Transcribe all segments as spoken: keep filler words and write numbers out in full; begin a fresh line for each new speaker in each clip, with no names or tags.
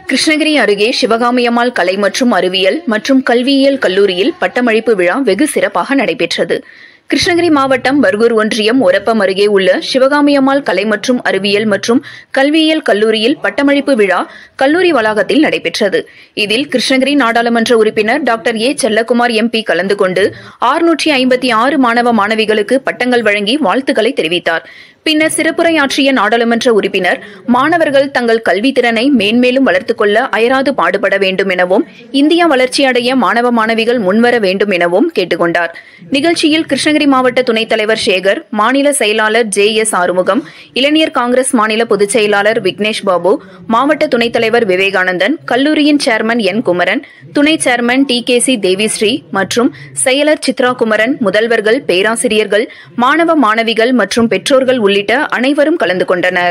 கிருஷ்ணகிரி அருகே சிவகாமியம்மாள் கலை மற்றும் அறிவியல் மற்றும் கல்வியியல் கல்லூரியில் பட்டமளிப்பு விழா வெகு சிறப்பாக நடைபெற்றது. கிருஷ்ணகிரி மாவட்டம் பர்கூர் ஒன்றியம் ஒரப்பம் அருகே உள்ள சிவகாமியம்மாள் கலை மற்றும் அறிவியல் மற்றும் கல்வியியல் கல்லூரியில் பட்டமளிப்பு விழா கல்லூரி வளாகத்தில் நடைபெற்றது. இதில் கிருஷ்ணகிரி நாடாளுமன்ற உறுப்பினர் டாக்டர் ஏ செல்லக்குமார் எம்பி கலந்து கொண்டு ஆறுநூற்றி ஐம்பத்தி ஆறு மாணவ மாணவிகளுக்கு பட்டங்கள் வழங்கி வாழ்த்துக்களை தெரிவித்தார். பின்னர் சிறப்புரையாற்றிய நாடாளுமன்ற உறுப்பினர் மாணவர்கள் தங்கள் கல்வி திறனை மேன்மேலும் வளர்த்துக் கொள்ள அயராது பாடுபட வேண்டும் எனவும் இந்தியா வளர்ச்சியடைய மாணவ மாணவிகள் முன்வர வேண்டும் எனவும் கேட்டுக் கொண்டார். நிகழ்ச்சியில் கிருஷ்ணகிரி மாவட்ட துணைத் தலைவர் சேகர், மாநில செயலாளர் ஜே எஸ் ஆறுமுகம், இளைஞர் காங்கிரஸ் மாநில பொதுச் செயலாளர் விக்னேஷ் பாபு, மாவட்ட துணைத் தலைவர் விவேகானந்தன், கல்லூரியின் சேர்மன் என் குமரன், துணை chairman T K C Devishree மற்றும் செயலர் சித்ரா குமரன், முதல்வர்கள், பேராசிரியர்கள், மாணவ மாணவிகள் மற்றும் பெற்றோர்கள் உள்ளிட்ட அனைவரும் கலந்து கொண்டனர்.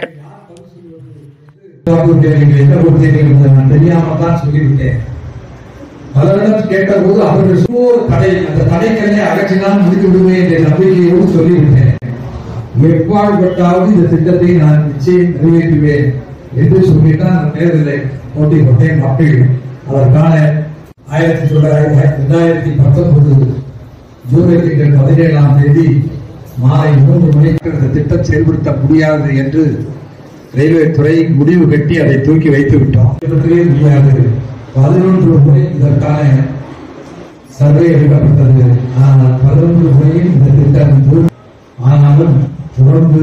பலரிடம் கேட்டபோது அவர்கள் தடை அந்த தடைகளை அகற்றினால் முடித்து விடுவேன் என்ற நம்பிக்கையோடு சொல்லிவிட்டேன். எவ்வாறுபட்டாவது இந்த திட்டத்தை நான் நிச்சயம் நிறைவேற்றுவேன் என்று சொல்லித்தான் அந்த தேர்தலை போட்டி போட்டேன். மக்கள் அதற்கான ஆயிரத்தி தொள்ளாயிரத்தி இரண்டாயிரத்தி பத்தொன்பது ஜூலை திங்கள் பதினேழாம் தேதி மாலை மூன்று மணிக்கு இந்த திட்டம் செயல்படுத்த முடியாது என்று ரயில்வே துறை முடிவு கட்டி அதை தூக்கி வைத்து விட்டோம். முடியாது. பதினொன்று முறை இதற்கான சர்வே எடுக்கப்பட்டது. ஆனால் பதினொன்று முறையில் இந்த திட்டம் ஆனாலும் தொடர்ந்து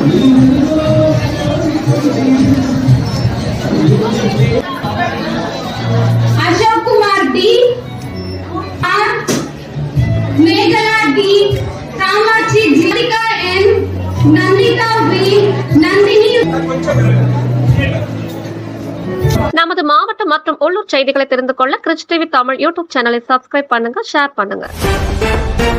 Ashok Kumar T, Megala T, Kamatchi Jirika N, Nandhitha V, Nandhini.
நமது மாவட்டம் மற்றும் உள்ளூர் செய்திகளை தெரிந்து கொள்ள கிரிஷ் டிவி தமிழ் யூடியூப் சேனலை சப்ஸ்கிரைப் பண்ணுங்க, ஷேர் பண்ணுங்க.